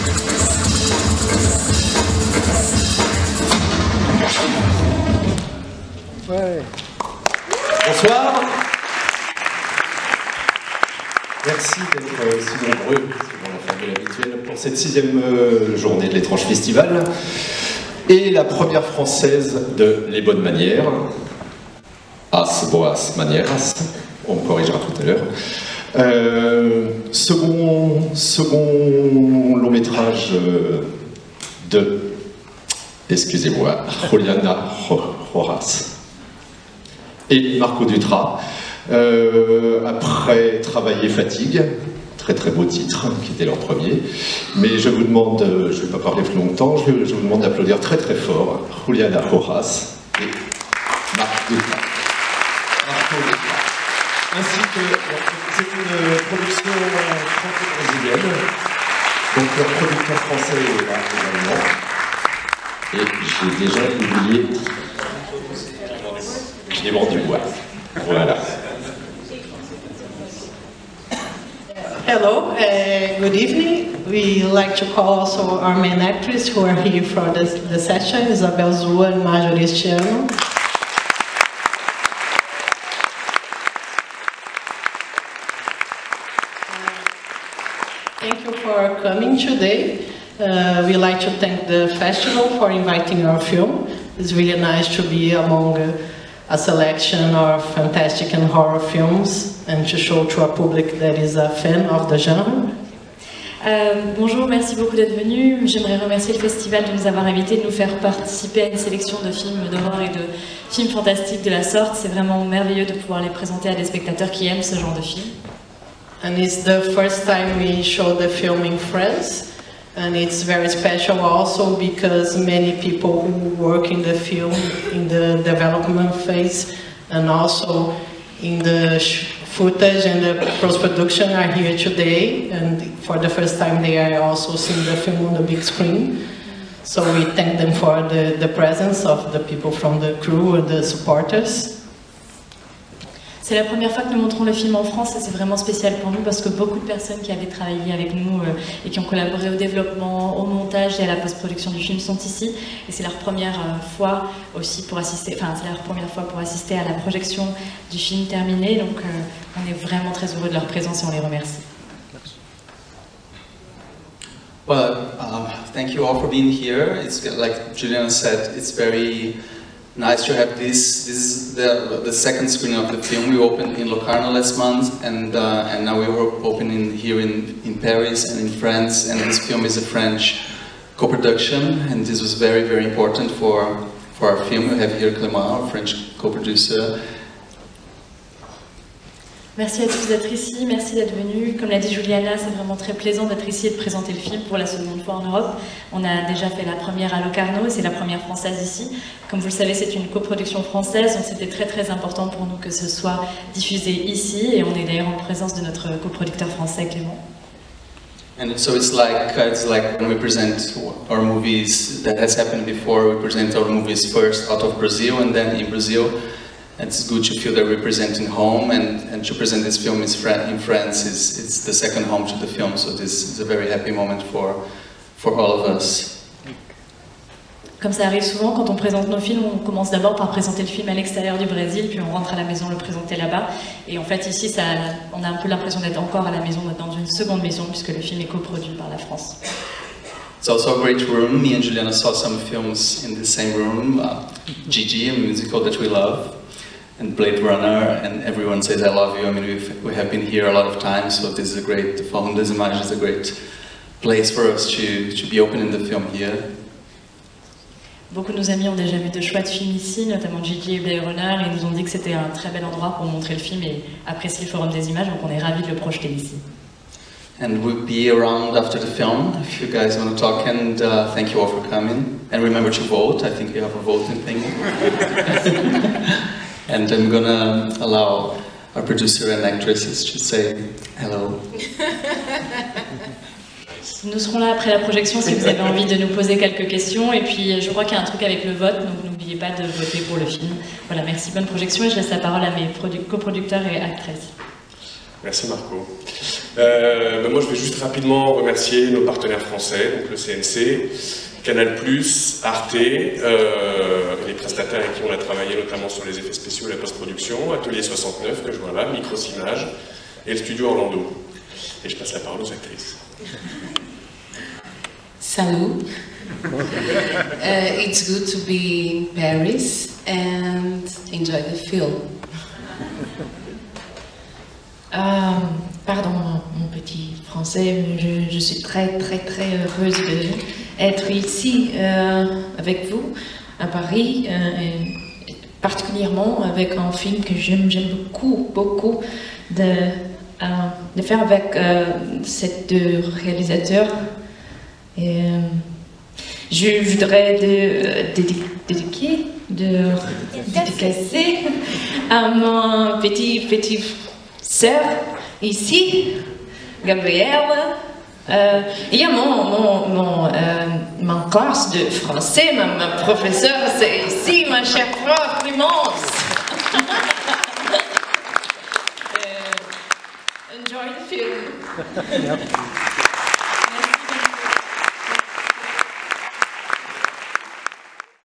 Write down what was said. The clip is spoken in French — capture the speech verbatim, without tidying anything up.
Ouais. Bonsoir. Merci d'être si nombreux, c'est la formule habituelle, pour cette sixième euh, journée de l'étrange festival et la première française de Les Bonnes Manières. As boas manieras, on me corrigera tout à l'heure. Euh, second, second long métrage euh, de, excusez-moi, Juliana Rojas et Marco Dutra. Euh, après Travailler fatigue, très très beau titre, qui était leur premier. Mais je vous demande, je ne vais pas parler plus longtemps, je, je vous demande d'applaudir très très fort Juliana Rojas et Marco Dutra. Marco Dutra. Ainsi que, c'est une production franco-brésilienne, donc leur producteur français est là également. Et j'ai déjà oublié Clément Dubois. Voilà. Hello, uh, good evening. We like to call also our main actors who are here for the, the session, Isabel Zua and Marjorie Estiano. Thank you for coming today. Uh, we like to thank the festival for inviting our film. It's really nice to be among uh, a selection of fantastic and horror films and to show to a public that is a fan of the genre. Euh, bonjour, merci beaucoup d'être venu. J'aimerais remercier le festival de nous avoir invités, de nous faire participer à une sélection de films d'horreur et de films fantastiques de la sorte. C'est vraiment merveilleux de pouvoir les présenter à des spectateurs qui aiment ce genre de films. And it's the first time we show the film in France. And it's very special also because many people who work in the film, in the development phase, and also in the footage and the post-production are here today. And for the first time they are also seeing the film on the big screen. So we thank them for the, the presence of the people from the crew and the supporters. C'est la première fois que nous montrons le film en France et c'est vraiment spécial pour nous parce que beaucoup de personnes qui avaient travaillé avec nous euh, et qui ont collaboré au développement, au montage et à la post-production du film sont ici et c'est leur première euh, fois aussi pour assister, enfin c'est leur première fois pour assister à la projection du film terminé, donc euh, on est vraiment très heureux de leur présence et on les remercie. Well, uh, thank you all for being here. It's like Juliana said, it's very nice to have this. This is the, the second screening of the film. We opened in Locarno last month, and uh, and now we were opening here in, in Paris and in France. And this film is a French co-production, and this was very very important for for our film. We have here Clément, our French co-producer. Merci à tous d'être ici, merci d'être venus. Comme l'a dit Juliana, c'est vraiment très plaisant d'être ici et de présenter le film pour la seconde fois en Europe. On a déjà fait la première à Locarno, c'est la première française ici. Comme vous le savez, c'est une coproduction française, donc c'était très très important pour nous que ce soit diffusé ici. Et on est d'ailleurs en présence de notre coproducteur français, Clément. And so it's like, uh, it's like when we present our movies, that has happened before, we present our movies first out of Brazil and then in Brazil. It's good to feel that we're representing home, and, and to present this film in France is it's the second home to the film, so this is a very happy moment for, for all of us. Comme ça arrive souvent, quand on présente nos films, on commence d'abord par présenter le film à l'extérieur du Brésil, puis on rentre à la maison le présenter là-bas. Et en fait, ici, ça, on a un peu l'impression d'être encore à la maison, dans une seconde maison, puisque le film est coproduit par la France. It's also a great room. Me and Juliana saw some films in the same room. Uh, Gigi, a musical that we love, and Blade Runner, and everyone says I love you. I mean, we've, we have been here a lot of times, so this is a great, the Forum des Images is a great place for us to, to be opening the film here. Beaucoup de nos amis ont déjà vu de chouettes films ici, notamment Gigi et Blade Runner, et ils nous ont dit que c'était un très bel endroit pour montrer le film et apprécier le Forum des Images, donc on est ravis de le projeter ici. And we'll be around after the film if you guys want to talk, and uh, thank you all for coming. And remember to vote, I think we have a voting thing. And I'm gonna allow our producer and actresses to say hello. Nous serons là après la projection si vous avez envie de nous poser quelques questions. Et puis je crois qu'il y a un truc avec le vote, donc n'oubliez pas de voter pour le film. Voilà, merci, bonne projection et je laisse la parole à mes coproducteurs et actrices. Merci Marco. Euh, ben moi, je vais juste rapidement remercier nos partenaires français, donc le C N C, Canal plus, Arte, euh, les prestataires avec qui on a travaillé notamment sur les effets spéciaux et la post-production, Atelier soixante-neuf, que je vois là, Microsimage, et le studio Orlando. Et je passe la parole aux actrices. Salut. Uh, it's good to be in Paris and enjoy the film. Euh, pardon, mon petit français, je, je suis très très très heureuse d'être ici euh, avec vous à Paris, euh, et particulièrement avec un film que j'aime j'aime beaucoup beaucoup de, euh, de faire avec euh, ces deux réalisateurs. Et, euh, je voudrais de, de, dédiquer, de dédicacer à mon petit petit sœur ici, Gabrielle. Euh, il y a mon, mon, mon, euh, mon classe de français, ma, ma professeure, c'est ici, ma chère prof, Clémence. uh, enjoy the film.